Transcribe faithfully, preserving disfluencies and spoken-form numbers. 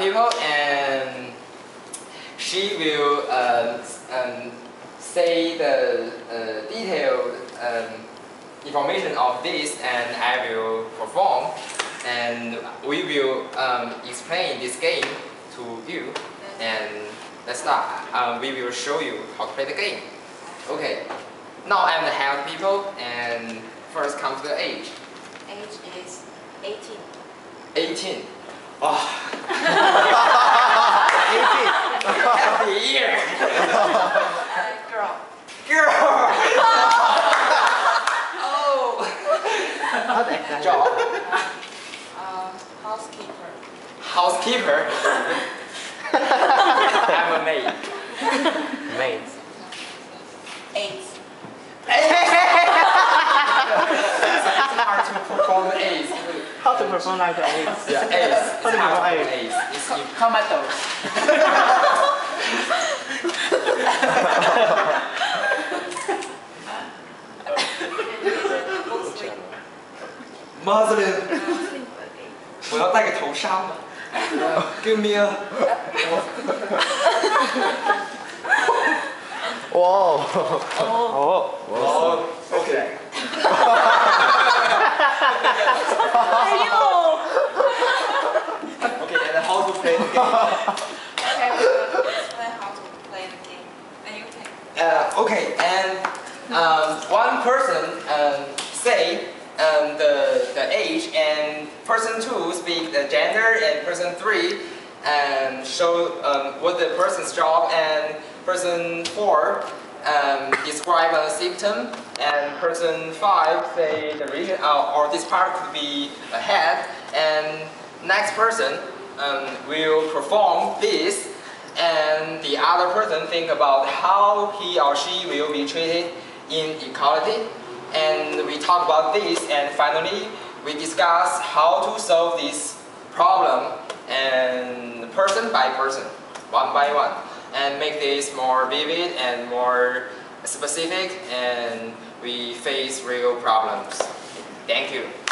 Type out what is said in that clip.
people, and she will um, um, say the uh, detailed um, information of this, and I will perform, and we will um, explain this game to you. And let's start. Um, we will show you how to play the game. Okay. Now I'm the head of people, and first comes the age. Age is eighteen. eighteen. Oh. eighteen. Every year. Uh, girl. Girl. Oh. Job. Uh, housekeeper. Housekeeper. I'm a maid. Maid. Eight. It's hard to perform the A's. How to perform like the A's? Yeah, A's. It's hard to perform A's. It's you. Tomatoes. Muslim. 我要戴个头纱吗 ？Give me a. Whoa. Oh. Oh. Okay. Okay, and how to play the game? Okay, we will explain how to play the game. Then you can. Uh, okay, and um, one person um, say um, the the age, and person two speak the gender, and person three um, show um, what the person's job, and person four um, describe a symptom, and person five say the region, uh, or this part could be a head, and next person um, will perform this, and the other person think about how he or she will be treated in equality, and we talk about this, and finally we discuss how to solve this problem, and person by person, one by one, and make this more vivid and more specific, and we face real problems. Thank you.